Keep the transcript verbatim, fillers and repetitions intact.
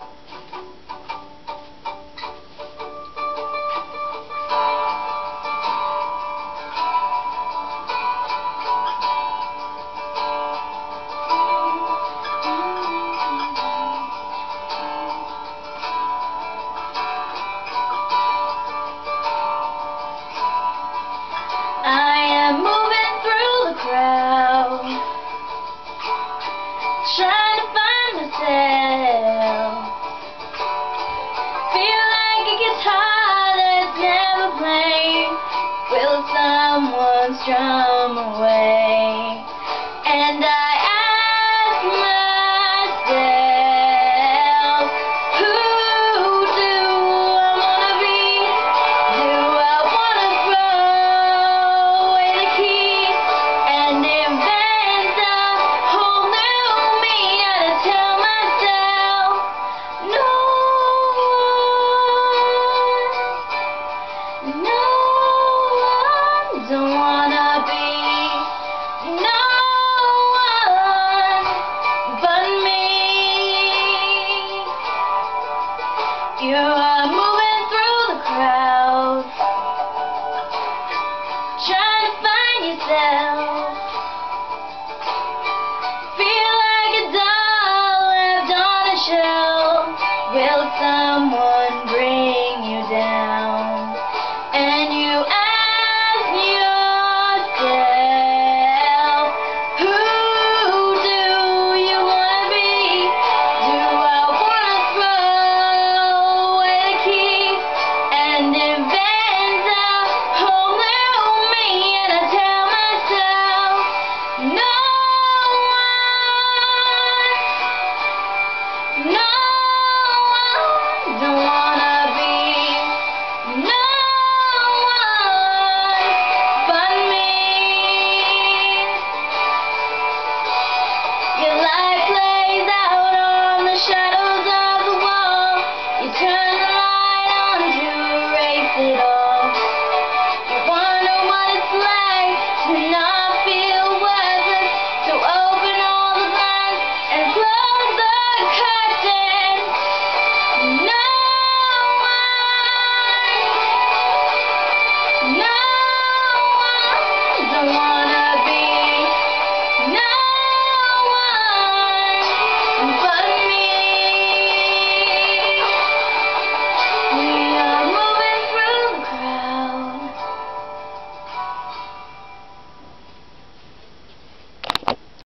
Trying to find myself. Feel like a guitar that's never played. Will someone strum away? And I ask myself, who do I wanna be? Do I wanna throw away the key and invent a whole new me? I tell myself, no one, no one, don't wanna be no one but me. You are moving through the crowd, trying to find yourself. Feel like a doll left on a shelf. Will someone